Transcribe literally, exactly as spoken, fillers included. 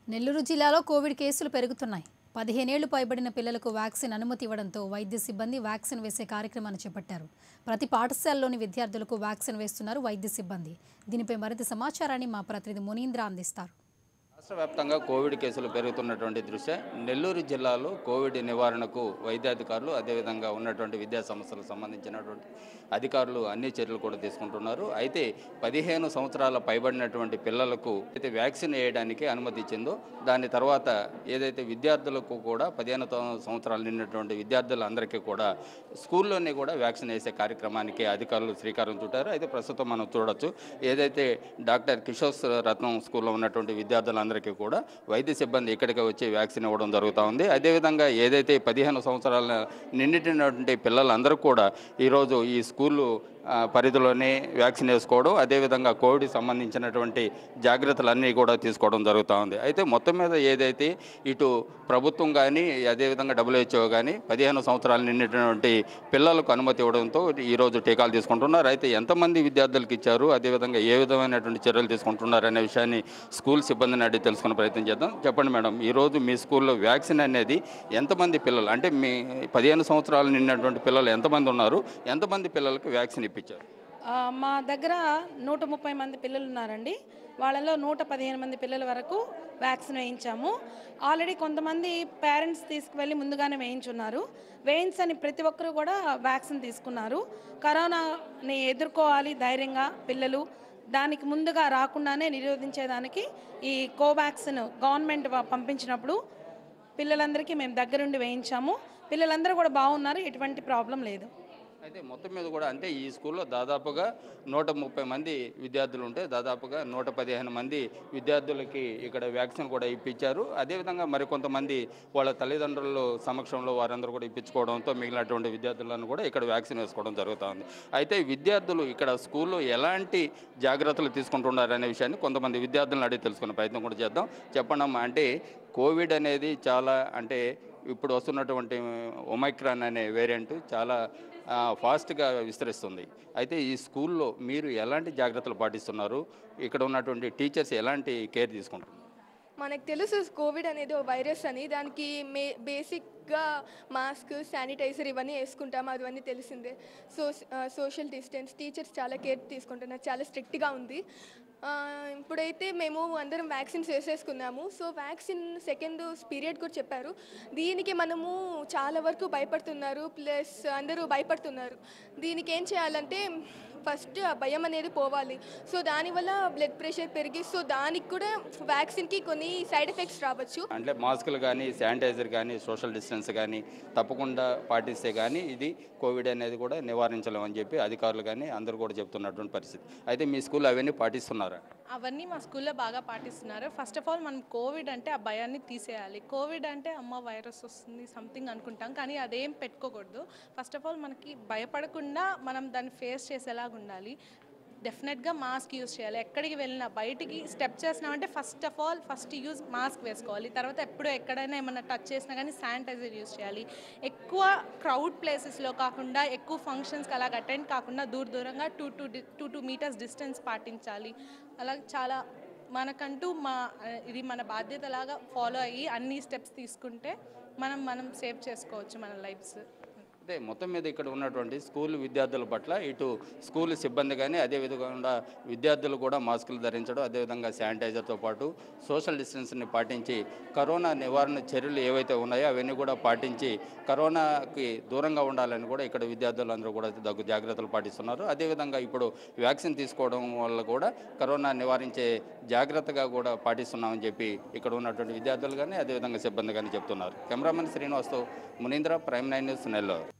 నెల్లూరు జిల్లాలో కోవిడ్ కేసులు పెరుగుతున్నాయి. పదిహేను ఏళ్లు పైబడిన పిల్లలకు వ్యాక్సిన్ అనుమతి ఇవ్వడంతో వైద్య సిబ్బంది వ్యాక్సిన్ వేసే కార్యక్రమాన్ని చేపట్టారు. ప్రతి పాఠశాలలోని విద్యార్థులకు వ్యాక్సిన్ వేస్తున్నారు వైద్య సిబ్బంది. దీనిపై మరింత సమాచారాన్ని మా ప్రతినిధి మునీంద్ర అందిస్తారు. రాష్ట్ర వ్యాప్తంగా కోవిడ్ కేసులు పెరుగుతున్నటువంటి దృష్ట్యా నెల్లూరు జిల్లాలో కోవిడ్ నివారణకు వైద్యాధికారులు అదేవిధంగా ఉన్నటువంటి విద్యా సంస్థలకు సంబంధించినటువంటి అధికారులు అన్ని చర్యలు కూడా తీసుకుంటున్నారు. అయితే పదిహేను సంవత్సరాల పైబడినటువంటి పిల్లలకు అయితే వ్యాక్సిన్ వేయడానికి అనుమతి ఇచ్చిందో దాని తర్వాత ఏదైతే విద్యార్థులకు కూడా పదిహేను సంవత్సరాలు నిన్నటువంటి విద్యార్థులందరికీ కూడా స్కూల్లోనే కూడా వ్యాక్సిన్ వేసే కార్యక్రమానికి అధికారులు శ్రీకారం చుట్టారు. అయితే ప్రస్తుతం మనం చూడొచ్చు ఏదైతే డాక్టర్ కిషోర్ రత్నం స్కూల్లో ఉన్నటువంటి విద్యార్థులందరూ అందరికీ కూడా వైద్య సిబ్బంది ఇక్కడికి వచ్చి వ్యాక్సిన్ ఇవ్వడం జరుగుతూ ఉంది. అదేవిధంగా ఏదైతే పదిహేను సంవత్సరాల నిండినటువంటి పిల్లలందరూ కూడా ఈరోజు ఈ స్కూళ్ళు పరిధిలోనే వ్యాక్సిన్ వేసుకోవడం, అదేవిధంగా కోవిడ్ సంబంధించినటువంటి జాగ్రత్తలన్నీ కూడా తీసుకోవడం జరుగుతూ ఉంది. అయితే మొత్తం మీద ఏదైతే ఇటు ప్రభుత్వం కానీ అదేవిధంగా డబ్ల్యూహెచ్ఓ కానీ పదిహేను సంవత్సరాలు నిండినటువంటి పిల్లలకు అనుమతి ఇవ్వడంతో ఈరోజు టీకాలు తీసుకుంటున్నారు. అయితే ఎంతమంది విద్యార్థులకు ఇచ్చారు, అదేవిధంగా ఏ విధమైనటువంటి చర్యలు తీసుకుంటున్నారు అనే విషయాన్ని స్కూల్ సిబ్బందిని అడిగి తెలుసుకునే ప్రయత్నం చేద్దాం. చెప్పండి మేడం, ఈరోజు మీ స్కూల్లో వ్యాక్సిన్ అనేది ఎంతమంది పిల్లలు, అంటే మీ పదిహేను సంవత్సరాలు నిండినటువంటి పిల్లలు ఎంతమంది ఉన్నారు, ఎంతమంది పిల్లలకు వ్యాక్సిన్ ఇప్పించారు? మా దగ్గర నూట ముప్పై మంది పిల్లలు ఉన్నారండి. వాళ్ళలో నూట పదిహేను మంది పిల్లల వరకు వ్యాక్సిన్ వేయించాము. ఆల్రెడీ కొంతమంది పేరెంట్స్ తీసుకువెళ్ళి ముందుగానే వేయించున్నారు. వేయించని ప్రతి ఒక్కరూ కూడా వ్యాక్సిన్ తీసుకున్నారు. కరోనాని ఎదుర్కోవాలి ధైర్యంగా పిల్లలు, దానికి ముందుగా రాకుండానే నిరోధించేదానికి ఈ కోవాక్సిన్ గవర్నమెంట్ పంపించినప్పుడు పిల్లలందరికీ మేము దగ్గరుండి వేయించాము. పిల్లలందరూ కూడా బాగున్నారు, ఎటువంటి ప్రాబ్లం లేదు. అయితే మొత్తం మీద కూడా అంటే ఈ స్కూల్లో దాదాపుగా నూట ముప్పై మంది విద్యార్థులు ఉంటే దాదాపుగా నూట పదిహేను మంది విద్యార్థులకి ఇక్కడ వ్యాక్సిన్ కూడా ఇప్పించారు. అదేవిధంగా మరికొంతమంది వాళ్ళ తల్లిదండ్రుల సమక్షంలో వారందరూ కూడా ఇప్పించుకోవడంతో మిగిలినటువంటి విద్యార్థులను కూడా ఇక్కడ వ్యాక్సిన్ వేసుకోవడం జరుగుతుంది. అయితే విద్యార్థులు ఇక్కడ స్కూల్లో ఎలాంటి జాగ్రత్తలు తీసుకుంటున్నారనే విషయాన్ని కొంతమంది విద్యార్థులను అడిగి తెలుసుకునే ప్రయత్నం కూడా చేద్దాం. చెప్పండమ్మా, అంటే కోవిడ్ అనేది చాలా అంటే ఇప్పుడు వస్తున్నటువంటి ఒమైక్రాన్ అనే వేరియంట్ చాలా ఫాస్ట్గా విస్తరిస్తుంది. అయితే ఈ స్కూల్లో మీరు ఎలాంటి జాగ్రత్తలు పాటిస్తున్నారు, ఇక్కడ ఉన్నటువంటి టీచర్స్ ఎలాంటి కేర్ తీసుకుంటున్నారు? మనకు తెలుసు కోవిడ్ అనేది ఒక వైరస్ అని, దానికి మే బేసిక్గా మాస్క్, శానిటైజర్ ఇవన్నీ వేసుకుంటాము, అవన్నీ తెలిసిందే. సో సోషల్ డిస్టెన్స్, టీచర్స్ చాలా కేర్ తీసుకుంటున్నారు, చాలా స్ట్రిక్ట్గా ఉంది. ఇప్పుడైతే మేము అందరం వ్యాక్సిన్స్ వేసేసుకున్నాము. సో వ్యాక్సిన్ సెకండ్ పీరియడ్ కూడా చెప్పారు. దీనికి మనము చాలా వరకు భయపడుతున్నారు, ప్లస్ అందరూ భయపడుతున్నారు. దీనికి ఏం చేయాలంటే ఫస్ట్ ఆ భయం అనేది పోవాలి. సో దానివల్ల బ్లడ్ ప్రెషర్ పెరిగి, సో దానికి కూడా వ్యాక్సిన్కి కొన్ని సైడ్ ఎఫెక్ట్స్ రావచ్చు. అంటే మాస్కులు కానీ, శానిటైజర్ కానీ, సోషల్ డిస్టెన్స్ కానీ తప్పకుండా పాటిస్తే కానీ ఇది కోవిడ్ అనేది కూడా నివారించలేమని చెప్పి అధికారులు కానీ అందరూ కూడా చెప్తున్నటువంటి పరిస్థితి. అయితే మీ స్కూల్లో అవన్నీ పాటిస్తున్నారా? అవన్నీ మా స్కూల్లో బాగా పాటిస్తున్నారు. ఫస్ట్ ఆఫ్ ఆల్ మనం కోవిడ్ అంటే ఆ భయాన్ని తీసేయాలి. కోవిడ్ అంటే అమ్మ వైరస్ వస్తుంది సంథింగ్ అనుకుంటాం, కానీ అదేం పెట్టుకోకూడదు. ఫస్ట్ ఆఫ్ ఆల్ మనకి భయపడకుండా మనం దాన్ని ఫేస్ చేసేలా ఉండాలి. డెఫినెట్గా మాస్క్ యూజ్ చేయాలి. ఎక్కడికి వెళ్ళినా బయటికి స్టెప్ చేసినామంటే first of all first use mask వేసుకోవాలి. తర్వాత ఎప్పుడు ఎక్కడైనా ఏమన్నా టచ్ చేసినా కానీ శానిటైజర్ యూజ్ చేయాలి. ఎక్కువ క్రౌడ్ ప్లేసెస్లో కాకుండా, ఎక్కువ ఫంక్షన్స్కి అలాగ అటెండ్ కాకుండా దూర దూరంగా two two two two meters distance పాటించాలి. అలా చాలా మనకంటూ మా ఇది మన బాధ్యతలాగా ఫాలో అయ్యి అన్ని స్టెప్స్ తీసుకుంటే మనం మనం సేవ్ చేసుకోవచ్చు మన లైఫ్స్. అదే మొత్తం మీద ఇక్కడ ఉన్నటువంటి స్కూల్ విద్యార్థుల పట్ల ఇటు స్కూల్ సిబ్బంది కానీ అదేవిధంగా విద్యార్థులు కూడా మాస్కులు ధరించడం, అదేవిధంగా శానిటైజర్తో పాటు సోషల్ డిస్టెన్స్ని పాటించి కరోనా నివారణ చర్యలు ఏవైతే ఉన్నాయో అవన్నీ కూడా పాటించి కరోనాకి దూరంగా ఉండాలని కూడా ఇక్కడ విద్యార్థులందరూ కూడా దగ్గు జాగ్రత్తలు పాటిస్తున్నారు. అదేవిధంగా ఇప్పుడు వ్యాక్సిన్ తీసుకోవడం వల్ల కూడా కరోనా నివారించే జాగ్రత్తగా కూడా పాటిస్తున్నామని చెప్పి ఇక్కడ ఉన్నటువంటి విద్యార్థులు కానీ అదేవిధంగా సిబ్బంది కానీ చెప్తున్నారు. కెమెరామెన్ శ్రీనివాస్తో మునీంద్ర, ప్రైమ్ నైన్ న్యూస్, నెల్లూరు.